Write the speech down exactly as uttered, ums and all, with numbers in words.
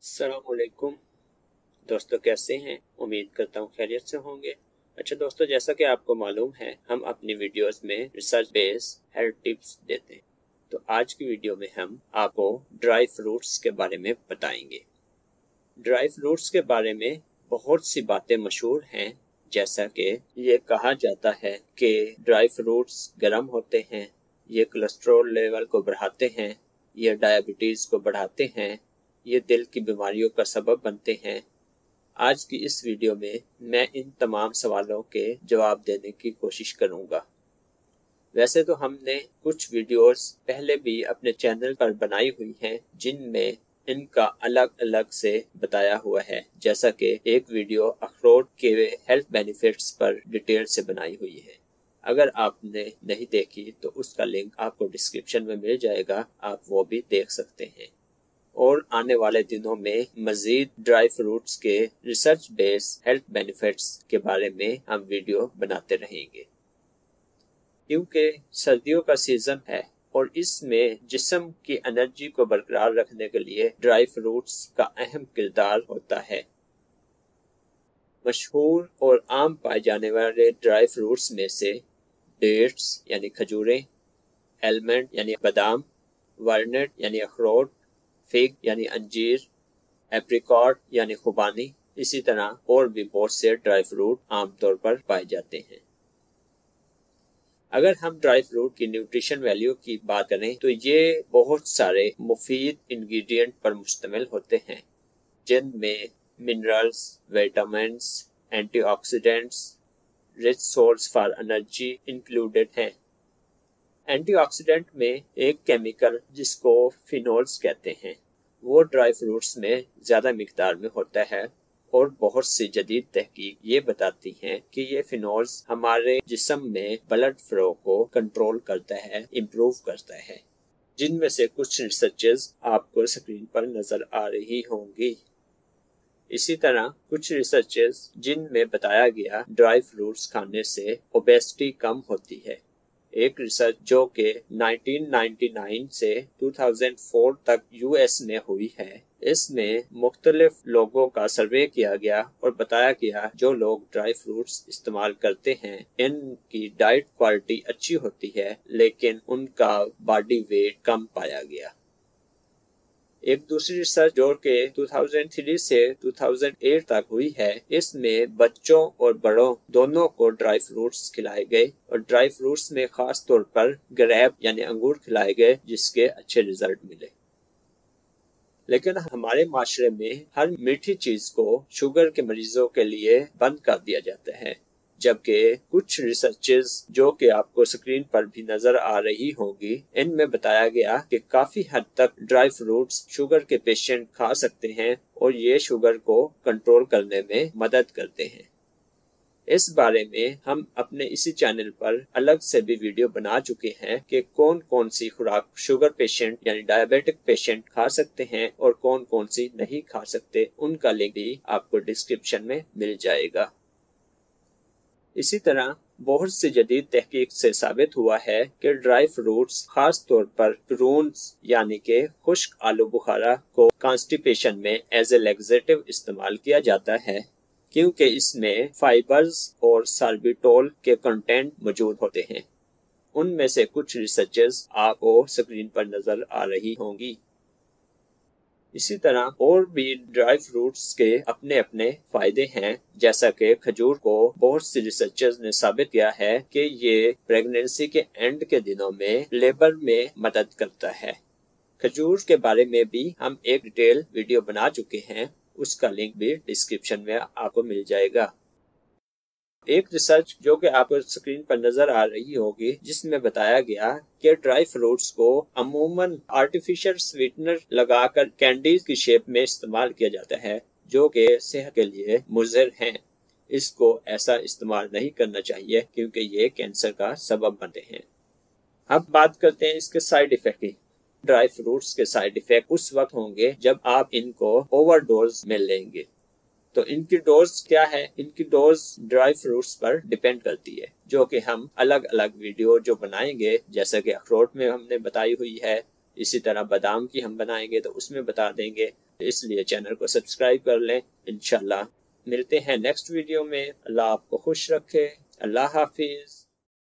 अस्सलाम वालेकुम दोस्तों, कैसे हैं? उम्मीद करता हूँ खैरियत से होंगे। अच्छा दोस्तों, जैसा कि आपको मालूम है, हम अपनी वीडियोस में रिसर्च बेस हेल्थ टिप्स देते हैं। तो आज की वीडियो में हम आपको ड्राई फ्रूट्स के बारे में बताएंगे। ड्राई फ्रूट्स के बारे में बहुत सी बातें मशहूर हैं, जैसा कि ये कहा जाता है कि ड्राई फ्रूट्स गर्म होते हैं, ये कोलेस्ट्रॉल लेवल को बढ़ाते हैं, ये डायबिटीज़ को बढ़ाते हैं, ये दिल की बीमारियों का सबब बनते हैं। आज की इस वीडियो में मैं इन तमाम सवालों के जवाब देने की कोशिश करूंगा। वैसे तो हमने कुछ वीडियोस पहले भी अपने चैनल पर बनाई हुई हैं, जिनमें इनका अलग अलग से बताया हुआ है, जैसा कि एक वीडियो अखरोट के हेल्थ बेनिफिट्स पर डिटेल से बनाई हुई है। अगर आपने नहीं देखी तो उसका लिंक आपको डिस्क्रिप्शन में मिल जाएगा, आप वो भी देख सकते हैं। और आने वाले दिनों में मजीद ड्राई फ्रूट्स के रिसर्च बेस हेल्थ बेनिफिट्स के बारे में हम वीडियो बनाते रहेंगे, क्योंकि सर्दियों का सीजन है और इसमें जिस्म की एनर्जी को बरकरार रखने के लिए ड्राई फ्रूट्स का अहम किरदार होता है। मशहूर और आम पाए जाने वाले ड्राई फ्रूट्स में से डेट्स यानी खजूरें, एलमंड यानी बादाम, वालनट यानी अखरोट, फिग यानी अंजीर, एप्रिकॉट यानी खुबानी, इसी तरह और भी बहुत से ड्राई फ्रूट आमतौर पर पाए जाते हैं। अगर हम ड्राई फ्रूट की न्यूट्रिशन वैल्यू की बात करें तो ये बहुत सारे मुफीद इंग्रेडिएंट पर मुश्तमिल होते हैं, जिनमें minerals, vitamins, antioxidants, rich source for energy included हैं। एंटीऑक्सीडेंट में एक केमिकल जिसको फिनोल्स कहते हैं, वो ड्राई फ्रूट्स में ज़्यादा मिकदार में होता है और बहुत सी जदीद तहकीक ये बताती हैं कि ये फिनोल्स हमारे जिस्म में ब्लड फ्लो को कंट्रोल करता है, इम्प्रूव करता है, जिनमें से कुछ रिसर्चेस आपको स्क्रीन पर नज़र आ रही होंगी। इसी तरह कुछ रिसर्चेस जिनमें बताया गया ड्राई फ्रूट्स खाने से ओबेसिटी कम होती है। एक रिसर्च जो कि नाइनटीन नाइंटी नाइन से टू थाउजेंड फोर तक यूएस में हुई है, इसमें मुख्तलिफ लोगों का सर्वे किया गया और बताया गया जो लोग ड्राई फ्रूट्स इस्तेमाल करते हैं, इनकी डाइट क्वालिटी अच्छी होती है, लेकिन उनका बॉडी वेट कम पाया गया। एक दूसरी रिसर्च जो कि टू थाउजेंड थ्री से टू थाउजेंड एट तक हुई है, इसमें बच्चों और बड़ों दोनों को ड्राई फ्रूट्स खिलाए गए और ड्राई फ्रूट्स में खास तौर पर ग्रेप यानी अंगूर खिलाए गए, जिसके अच्छे रिजल्ट मिले। लेकिन हमारे माशरे में हर मीठी चीज को शुगर के मरीजों के लिए बंद कर दिया जाता है, जबकि कुछ रिसर्चेस जो कि आपको स्क्रीन पर भी नजर आ रही होंगी, इनमें बताया गया कि काफी हद तक ड्राई फ्रूट्स शुगर के पेशेंट खा सकते हैं और ये शुगर को कंट्रोल करने में मदद करते हैं। इस बारे में हम अपने इसी चैनल पर अलग से भी वीडियो बना चुके हैं कि कौन कौन सी खुराक शुगर पेशेंट यानी डायबिटिक पेशेंट खा सकते हैं और कौन कौन सी नहीं खा सकते। उनका लिंक भी आपको डिस्क्रिप्शन में मिल जाएगा। इसी तरह बहुत सी जदीद तहकीक से साबित हुआ है कि ड्राई फ्रूट्स खास तौर पर प्रून्स यानी कि खुश्क आलू बुखारा को कॉन्स्टिपेशन में एज ए लैक्सेटिव इस्तेमाल किया जाता है, क्योंकि इसमें फाइबर्स और सार्बिटोल के कंटेंट मौजूद होते हैं। उनमें से कुछ रिसर्चेस आपको स्क्रीन पर नजर आ रही होंगी। इसी तरह और भी ड्राई फ्रूट्स के अपने अपने फायदे हैं, जैसा कि खजूर को बहुत सी रिसर्चर्स ने साबित किया है कि ये प्रेगनेंसी के एंड के दिनों में लेबर में मदद करता है। खजूर के बारे में भी हम एक डिटेल वीडियो बना चुके हैं, उसका लिंक भी डिस्क्रिप्शन में आपको मिल जाएगा। एक रिसर्च जो कि आपको स्क्रीन पर नजर आ रही होगी, जिसमें बताया गया कि ड्राई फ्रूट्स को अमूमन आर्टिफिशियल स्वीटनर लगाकर कैंडीज की शेप में इस्तेमाल किया जाता है, जो कि सेहत के लिए मुज़र हैं। इसको ऐसा इस्तेमाल नहीं करना चाहिए, क्योंकि ये कैंसर का सबब बनते हैं। अब बात करते हैं इसके साइड इफेक्ट की। ड्राई फ्रूट्स के साइड इफेक्ट उस वक्त होंगे जब आप इनको ओवरडोज में लेंगे। तो इनकी डोज क्या है? इनकी डोज ड्राई फ्रूट्स पर डिपेंड करती है, जो कि हम अलग अलग वीडियो जो बनाएंगे, जैसा कि अखरोट में हमने बताई हुई है, इसी तरह बादाम की हम बनाएंगे तो उसमें बता देंगे। اس لیے چینل کو سبسکرائب کر لیں۔ انشاءاللہ ملتے ہیں نیکسٹ ویڈیو میں۔ اللہ آپ کو خوش رکھے۔ اللہ حافظ۔